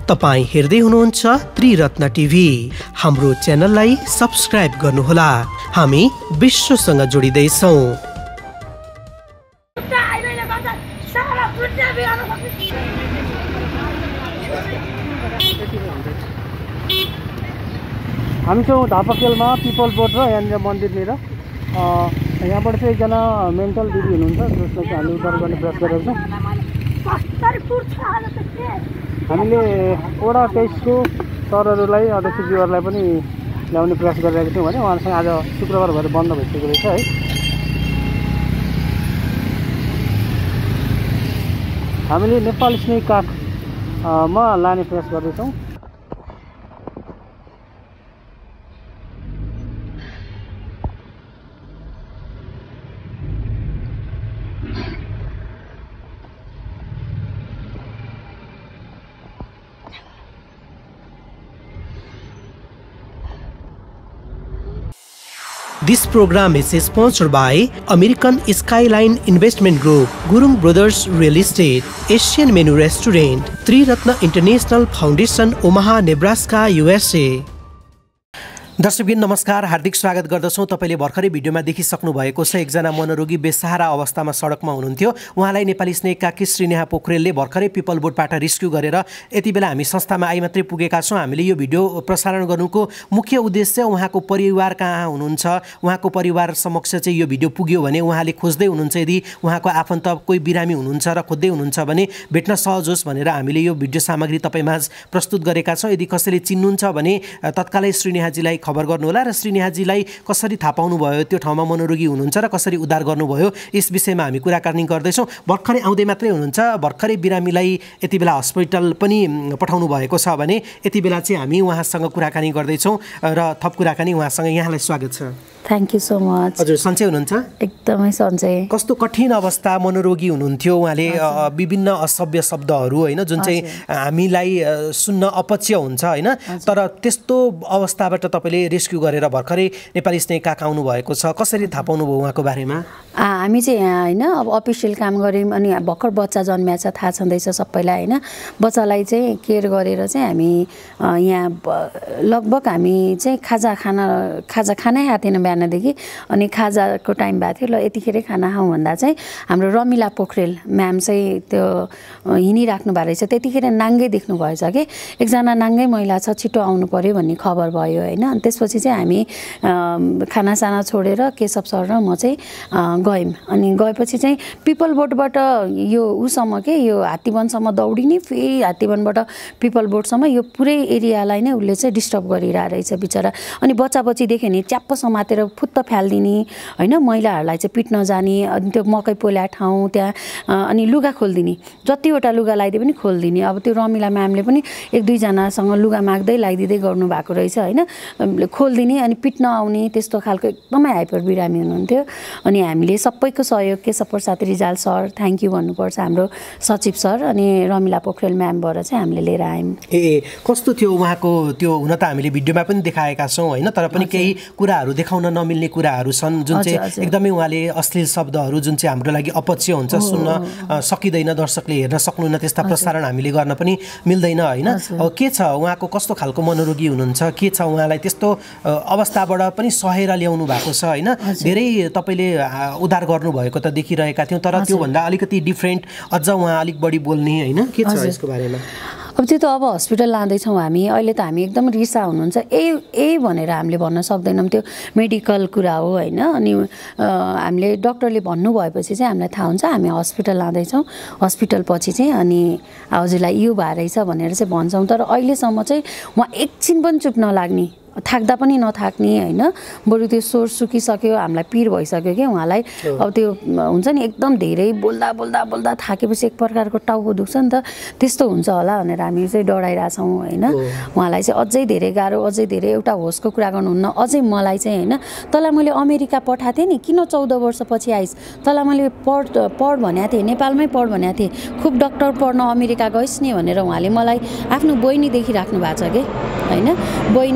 तपाईं हेर्दै हुनुहुन्छ त्रिरत्न टिभी। हाम्रो च्यानललाई सब्स्क्राइब गर्नुहोला। हामी विश्वसँग जोडिँदै छौं। हामी छौँ धापाखेलमा पिपल बोट र यहाँनिर मन्दिरनिर। यहाँबाट चाहिँ एकजना मेन्टल दिदी हुनुहुन्छ जसलाई चाहिँ हामी उद्धार गर्ने प्रयास गरेका छौँ। हामीले वडा 23को सरहरूलाई अध्यक्षज्यूहरूलाई पनि ल्याउने प्रयास गरिरहेका छौँ भने उहाँहरूसँग आज शुक्रबार भएर बन्द भइसकेको रहेछ है। हामीले नेपाल स्नेक काठमा लाने प्रयास गर्दैछौँ। This program is sponsored by American Skyline Investment Group, Gurung Brothers Real Estate, Asian Menu Restaurant, Triratna International Foundation, Omaha, Nebraska, USA. दर्शकबिन नमस्कार, हार्दिक स्वागत गर्दछौँ। तपाईले भर्खरै भिडियोमा देखिसक्नु भएको छ एकजना मनोरोगी बेसहारा अवस्थामा सडकमा हुनुहुन्थ्यो। उहाँलाई नेपाली स्नेकका श्री नेहा पोखरेलले भर्खरै पिपल बोटबाट रेस्क्यु गरेर यति बेला हामी संस्थामा आई मात्रै पुगेका छौँ। हामीले यो भिडियो प्रसारण गर्नुको मुख्य उद्देश्य उहाँको परिवार कहाँ हुनुहुन्छ, उहाँको परिवार समक्ष चाहिँ यो भिडियो पुग्यो भने उहाँले खोज्दै हुनुहुन्छ, यदि उहाँको आफन्त कोही बिरामी हुनुहुन्छ र खोज्दै हुनुहुन्छ भने भेट्न सहज होस् भनेर हामीले यो भिडियो सामग्री तपाईमाझ प्रस्तुत गरेका छौँ। यदि कसैले चिन्नुहुन्छ भने तत्कालै श्री नेहाजीलाई खबर गर्नुहोला र श्री नेहाजीलाई कसरी थाहा पाउनु भयो त्यो ठाउँमा मनोरोगी हुनुहुन्छ र कसरी उद्धार गर्नुभयो यस विषयमा हामी कुराकानी गर्दैछौँ। भर्खरै आउँदै मात्रै हुनुहुन्छ, भर्खरै बिरामीलाई यति बेला हस्पिटल पनि पठाउनु भएको छ भने यति बेला चाहिँ हामी उहाँसँग कुराकानी गर्दैछौँ र थप कुराकानी उहाँसँग। यहाँलाई स्वागत छ। Thank you so much. हजुर सन्चै हुनुहुन्छ? एकदमै सन्चै। कस्तो कठिन अवस्था, मनोरोगी हुनुहुन्थ्यो, उहाँले विभिन्न असभ्य शब्दहरू होइन जुन चाहिँ हामीलाई सुन्न अपच्य हुन्छ होइन, तर त्यस्तो अवस्थाबाट तपाईँले रेस्क्यु गरेर भर्खरै नेपाली स्नेक काख आउनु भएको छ। कसरी थाहा पाउनुभयो उहाँको बारेमा? हामी चाहिँ यहाँ होइन अब अफिसियल काम गऱ्यौँ अनि भर्खर बच्चा जन्मिया छ, थाहा छँदैछ सबैलाई होइन। बच्चालाई चाहिँ केयर गरेर चाहिँ हामी यहाँ लगभग हामी चाहिँ खाजा खानै खाएको थिएन बिहानदेखि। अनि खाजाको टाइम भएको थियो, ल यतिखेरै खाना खाउँ भन्दा चाहिँ हाम्रो रमिला पोखरेल म्याम चाहिँ त्यो हिँडिराख्नु भएको रहेछ। त्यतिखेर नाङ्गै देख्नु भएछ कि एकजना नाङ्गै महिला छ, छिटो आउनु पर्यो भन्ने खबर भयो होइन। अनि त्यसपछि चाहिँ हामी खानासाना छोडेर केशव सर र म चाहिँ गयौँ। अनि गएपछि चाहिँ पिपल बोटबाट यो उसम्म के यो हात्तीवनसम्म दौडिने, फेरि हात्तीवनबाट पिपल बोटसम्म यो पुरै एरियालाई नै उसले चाहिँ डिस्टर्ब गरिरहेको रहेछ बिचरा। अनि बच्चा देख्यो भने च्याप्प समातेर फुत्त फ्यालिदिने होइन, महिलाहरूलाई चाहिँ पिट्न जाने, अनि त्यो मकै पोल्या ठाउँ त्यहाँ अनि लुगा खोलिदिने, जतिवटा लुगा लगाइदिए पनि खोलिदिने। अब त्यो रमिला म्यामले पनि एक दुईजनासँग लुगा माग्दै लगाइदिँदै गर्नुभएको रहेछ होइन, खोलिदिने अनि पिट्न आउने त्यस्तो खालको एकदमै हाइपर बिरामी हुनुहुन्थ्यो। अनि हामीले सबैको सहयोग Keshav Prasad Rijal sir thank you भन्नुपर्छ, हाम्रो सचिव सर अनि रमिला पोखरेल म्यामबाट चाहिँ हामीले लिएर आयौँ। कस्तो थियो उहाँको त्यो? हुन त हामीले भिडियोमा पनि देखाएका छौँ होइन, तर पनि केही कुराहरू देखाउन नमिल्ने कुराहरू छन् जुन चाहिँ एकदमै उहाँले अश्लील शब्दहरू जुन चाहिँ हाम्रो लागि अपच्य हुन्छ, सुन्न सकिँदैन, दर्शकले हेर्न सक्नुहुन्न, त्यस्ता प्रसारण हामीले गर्न पनि मिल्दैन होइन। के छ उहाँको, कस्तो खालको मनोरोगी हुनुहुन्छ, के छ उहाँलाई त्यस्तो अवस्थाबाट पनि सहेर ल्याउनु भएको छ होइन। धेरै तपाईँले उद्धार गर्नुभएको त देखिरहेका थियौँ, तर त्योभन्दा अलिकति डिफ्रेन्ट, अझ उहाँ अलिक बढी बोल्ने होइन, के छ यसको बारेमा? अब त्यो त अब हस्पिटल लाँदैछौँ हामी अहिले, त हामी एकदम रिसा हुनुहुन्छ भनेर हामीले भन्न सक्दैनौँ, त्यो मेडिकल कुरा हो होइन। अनि हामीले डक्टरले भन्नुभएपछि चाहिँ हामीलाई थाहा हुन्छ, हामी हस्पिटल लाँदैछौँ, हस्पिटल पछि चाहिँ अनि हजुरलाई यो भएर रहेछ भनेर चाहिँ भन्छौँ। तर अहिलेसम्म चाहिँ उहाँ एकछिन पनि चुप नलाग्ने, थाक्दा पनि नथाक्ने होइन, बरु त्यो स्वर सुकिसक्यो, हामीलाई पिर भइसक्यो कि उहाँलाई। अब त्यो हुन्छ नि एकदम धेरै बोल्दा बोल्दा बोल्दा थाकेपछि एक प्रकारको टाउको दुख्छ नि त, त्यस्तो हुन्छ होला भनेर हामी चाहिँ डराइरहेछौँ होइन। उहाँलाई चाहिँ अझै धेरै गाह्रो, अझै धेरै एउटा होसको कुरा गर्नुहुन्न। अझै मलाई चाहिँ होइन, तँलाई मैले अमेरिका पठाएको थिएँ नि, किन 14 वर्षपछि आइस्, तँलाई मैले पढ भनेको थिएँ, नेपालमै पढ भनेको थिएँ, खुब डक्टर पढ्न अमेरिका गइस् नि भनेर उहाँले मलाई आफ्नो बहिनी देखिराख्नु भएको छ कि होइन। बहिनी नानी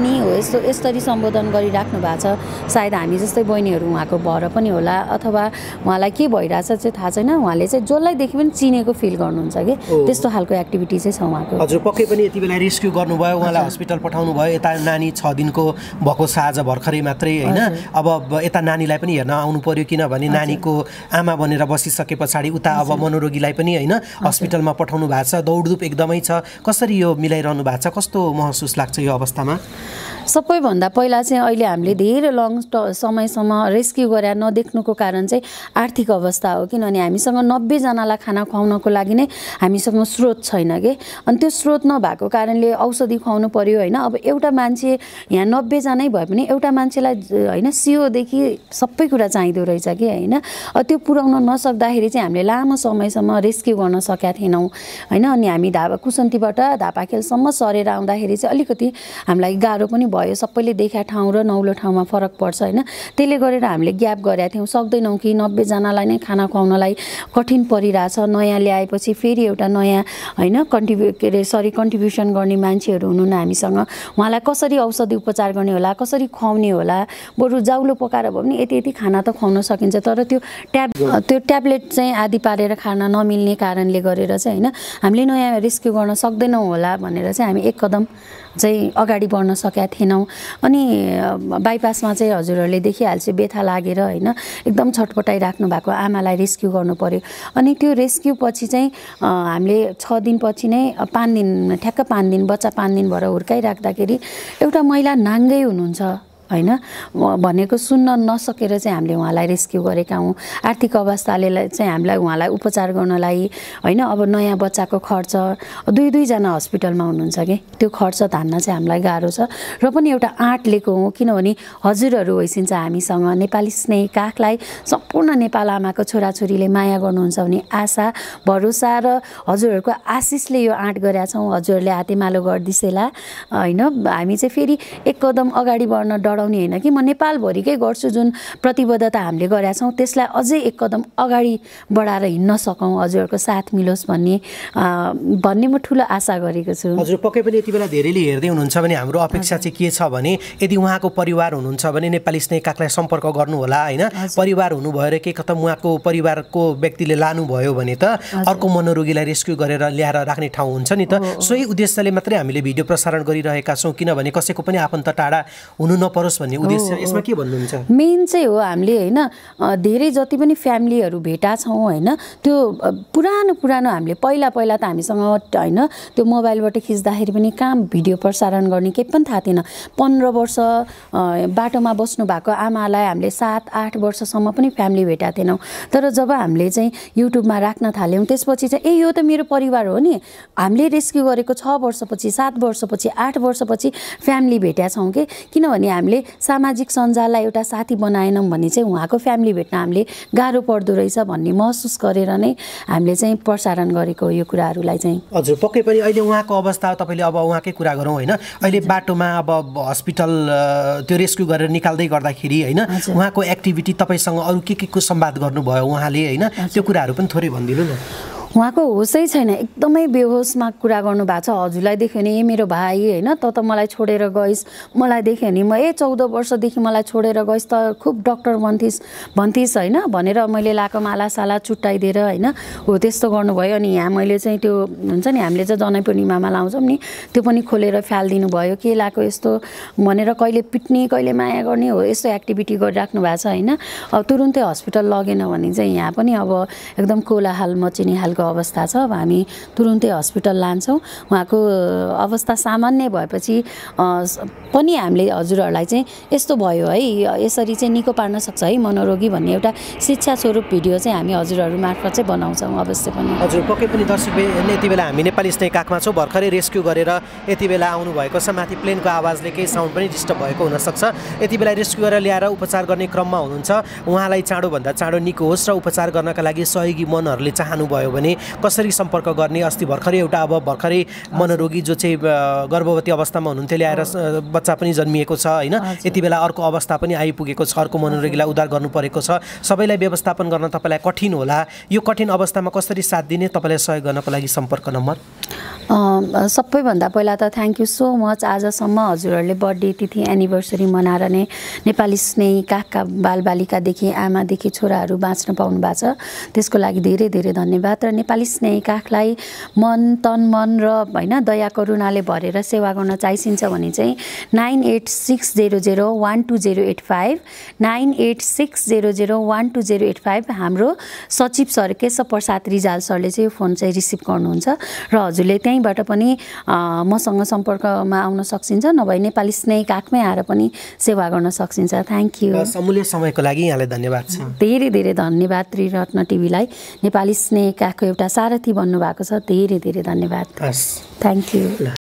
नानी हो यस्तो यसरी सम्बोधन गरिराख्नु भएको छ। सायद हामी जस्तै बहिनीहरू उहाँको भएर पनि होला अथवा उहाँलाई के भइरहेछ चाहिँ थाहा छैन। उहाँले चाहिँ जसलाई देखि पनि चिनेको फिल गर्नुहुन्छ कि त्यस्तो खालको एक्टिभिटी चाहिँ छ उहाँको। हजुर पक्कै पनि यति बेला रेस्क्यु गर्नुभयो, उहाँलाई हस्पिटल पठाउनु भयो। यता नानी 6 दिनको भएको छ आज भर्खरै मात्रै होइन। अब यता नानीलाई पनि हेर्न आउनु पर्यो किनभने नानीको आमा बनेर बसिसके पछाडि उता अब मनोरोगीलाई पनि होइन हस्पिटलमा पठाउनु भएको छ। दौडधुप एकदमै छ। कसरी यो मिलाइरहनु भएको छ? कस्तो महसुस लाग्छ यो अवस्थामा? सबैभन्दा पहिला चाहिँ अहिले हामीले धेरै लङ समयसम्म रेस्क्यु गरेर नदेख्नुको कारण चाहिँ आर्थिक अवस्था हो। किनभने हामीसँग 90 जनालाई खाना खुवाउनको लागि नै हामीसँग स्रोत छैन कि। अनि त्यो स्रोत नभएको कारणले औषधि खुवाउनु पर्यो होइन। अब एउटा मान्छे यहाँ 90 जनै भए पनि एउटा मान्छेलाई होइन सियोदेखि सबै कुरा चाहिँदो रहेछ कि होइन। त्यो पुर्याउन नसक्दाखेरि चाहिँ हामीले लामो समयसम्म रेस्क्यु गर्न सकेका थिएनौँ होइन। अनि हामी कुसन्तीबाट धापाखेलसम्म सरेर आउँदाखेरि चाहिँ अलिकति हामीलाई गाह्रो पनि भयो। सबैले देखा ठाउँ र नौलो ठाउँमा फरक पर्छ होइन। त्यसले गरेर हामीले ग्याप गरेका थियौँ। सक्दैनौँ कि 90 जनालाई नै खाना खुवाउनलाई कठिन परिरहेछ। नयाँ ल्याएपछि फेरि एउटा नयाँ होइन कन्ट्रिब्युसन गर्ने मान्छेहरू हुनुहुन्न हामीसँग। उहाँलाई कसरी औषधि उपचार गर्ने होला, कसरी खुवाउने होला। बरु जाउलो पकाएर भयो भने यति खाना त खुवाउन सकिन्छ। तर त्यो ट्याब्लेट चाहिँ आदि पारेर खान नमिल्ने कारणले गरेर चाहिँ होइन हामीले नयाँ रेस्क्यु गर्न सक्दैनौँ होला भनेर चाहिँ हामी एक कदम चाहिँ अगाडि बढ्न सकेका थिएनौँ। अनि बाइपासमा चाहिँ हजुरहरूले देखिहाल्छ व्यथा लागेर होइन एकदम छटपटाइराख्नु भएको आमालाई रेस्क्यु गर्नु पर्यो। अनि त्यो रेस्क्यु पछि चाहिँ हामीले 6 दिनपछि नै 5 दिन ठ्याक्क 5 दिन बच्चा 5 दिन भएर हुर्काइराख्दाखेरि एउटा महिला नाङ्गै हुनुहुन्छ होइन भनेको सुन्न नसकेर चाहिँ हामीले उहाँलाई रेस्क्यु गरेका हौँ। आर्थिक अवस्थाले चाहिँ हामीलाई उहाँलाई उपचार गर्नलाई होइन अब नयाँ बच्चाको खर्च 2 जना हस्पिटलमा हुनुहुन्छ कि त्यो खर्च धान्न चाहिँ हामीलाई गाह्रो छ। र पनि एउटा आँट लिएको हौँ किनभने हजुरहरू होइसिन्छ हामीसँग नेपाली स्नेही काखलाई सम्पूर्ण नेपाल आमाको छोराछोरीले माया गर्नुहुन्छ भने आशा भरोसा र हजुरहरूको आशिषले यो आँट गरेका छौँ। हजुरहरूले हातेमालो गरिदिसेला होइन। हामी चाहिँ फेरि एक कदम अगाडि बढ्न डराउने होइन कि म नेपालभरिकै गर्छु। जुन प्रतिबद्धता हामीले गरेका छौँ त्यसलाई अझै एक कदम अगाडि बढाएर हिँड्न सकौँ, हजुरहरूको साथ मिलोस् भन्ने म ठुलो आशा गरेको छु। हजुर पक्कै पनि यति बेला धेरैले हेर्दै हुनुहुन्छ भने हाम्रो अपेक्षा चाहिँ के छ भने यदि उहाँको परिवार हुनुहुन्छ भने नेपाली स्नेही काखलाई सम्पर्क गर्नु होला होइन। परिवार हुनु भएर के कता उहाँको परिवारको व्यक्तिले लानुभयो भने त अर्को मनोरोगीलाई रेस्क्यु गरेर ल्याएर राख्ने ठाउँ हुन्छ नि त। सोही उद्देश्यले मात्रै हामीले भिडियो प्रसारण गरिरहेका छौँ किनभने कसैको पनि आफन्त टाढा हुनु नपरोस् भन्ने उद्देश्य। यसमा के भन्नुहुन्छ? मेन चाहिँ हो हामीले होइन धेरै जति पनि फ्यामिलीहरू भेटा छौँ होइन त्यो पुरानो हामीले पहिला त हामीसँग होइन त्यो मोबाइलबाट खिच्दाखेरि पनि कहाँ भिडियो प्रसारण गर्ने केही पनि थाहा थिएन। 15 वर्ष बाटोमा बस्नु भएको आमालाई हामीले 7-8 वर्षसम्म पनि फ्यामिली भेटाएको थिएनौँ। तर जब हामीले चाहिँ युट्युबमा राख्न थाल्यौँ त्यसपछि चाहिँ यो त मेरो परिवार हो नि। हामीले रेस्क्यु गरेको 6 वर्षपछि 7 वर्षपछि 8 वर्षपछि फ्यामिली भेटेका छौँ कि। किनभने हामीले सामाजिक सञ्जाललाई एउटा साथी बनाएनौँ भने चाहिँ उहाँको फ्यामिली भेट्न हामीले गाह्रो पर्दो रहेछ भन्ने महसुस गरेर नै हामीले चाहिँ प्रसारण गरेको यो कुराहरूलाई चाहिँ। हजुर पक्कै पनि अहिले उहाँको अवस्था तपाईँले अब उहाँकै कुरा गरौँ होइन। अहिले बाटोमा अब हस्पिटल त्यो रेस्क्यु गरेर निकाल्दै गर्दाखेरि होइन उहाँको एक्टिभिटी तपाईँसँग अरू के को संवाद गर्नुभयो उहाँले होइन त्यो कुराहरू पनि थोरै भनिदिनु न। उहाँको होसै छैन, एकदमै बेहोसमा कुरा गर्नु भएको छ। हजुरलाई देख्यो भने मेरो भाइ होइन त मलाई छोडेर गइस्, मलाई देख्यो भने 14 वर्षदेखि मलाई छोडेर गइस् त खुब डक्टर भन्थिस् होइन भनेर मैले लाको मालासाला चुट्टाइदिएर होइन हो त्यस्तो गर्नुभयो। अनि यहाँ मैले चाहिँ त्यो हुन्छ नि हामीले चाहिँ जनै पूर्णिमामा लाउँछौँ नि त्यो पनि खोलेर फालिदिनु भयो। के लाको यस्तो भनेर कहिले पिट्ने कहिले माया गर्ने हो यस्तो एक्टिभिटी गरिराख्नु भएको छ होइन। अब तुरुन्तै हस्पिटल लगेन भने चाहिँ यहाँ पनि अब एकदम कोलाहाल मचिने खालको अवस्था छ। अब हामी तुरुन्तै हस्पिटल लान्छौँ। उहाँको अवस्था सामान्य भएपछि पनि हामीले हजुरहरूलाई चाहिँ यस्तो भयो है यसरी चाहिँ निको पार्न सक्छ है मनोरोगी भन्ने एउटा शिक्षा स्वरूप भिडियो चाहिँ हामी हजुरहरू मार्फत चाहिँ बनाउँछौँ अवश्य पनि। हजुर पक्कै पनि दर्शक यति बेला हामी नेपाली स्नेही काखमा छौँ। भर्खरै रेस्क्यु गरेर यति बेला आउनुभएको छ। माथि प्लेनको आवाजले केही साउन्ड पनि डिस्टर्ब भएको हुनसक्छ। यति बेला रेस्क्यु गरेर ल्याएर उपचार गर्ने क्रममा हुनुहुन्छ। उहाँलाई चाँडोभन्दा चाँडो निको होस् र उपचार गर्नका लागि सहयोगी मनहरूले चाहनुभयो भने कसरी सम्पर्क गर्ने? अस्ति भर्खरै एउटा अब भर्खरै मनोरोगी जो चाहिँ गर्भवती अवस्थामा हुनुहुन्थ्यो ल्याएर बच्चा पनि जन्मिएको छ होइन। यति बेला अर्को अवस्था पनि आइपुगेको छ, अर्को मनोरोगीलाई उद्धार गर्नु परेको छ। सबैलाई व्यवस्थापन गर्न तपाईँलाई कठिन होला। यो कठिन अवस्थामा कसरी साथ दिने? तपाईँलाई सहयोग गर्नको लागि सम्पर्क नम्बर सबैभन्दा पहिला त थ्याङ्क यू सो मच। आजसम्म हजुरहरूले बर्थडे तिथि एनिभर्सरी मनाएर नै नेपाली स्नेही काखका बालबालिकादेखि आमादेखि छोराहरू बाँच्न पाउनु भएको छ, त्यसको लागि धेरै धेरै धन्यवाद। र नेपाली स्नेही काखलाई मन तन मन र होइन दया करुणाले भरेर सेवा गर्न चाहिन्छ भने चाहिँ 9860012085 9860012085 हाम्रो सचिव सर केशव प्रसाद रिजाल सरले चाहिँ यो फोन चाहिँ रिसिभ गर्नुहुन्छ र हजुरले त्यहीँबाट पनि मसँग सम्पर्कमा आउन सकिन्छ, नभए नेपाली स्नेही काखमै आएर पनि सेवा गर्न सकिन्छ। Thank you. अमूल्य समयको लागि यहाँलाई धन्यवाद छ। धेरै धेरै धन्यवाद त्रिरत्न टिभीलाई, नेपाली स्नेही काखको एउटा सारथी बन्नुभएको छ, धेरै धेरै धन्यवाद। Thank you.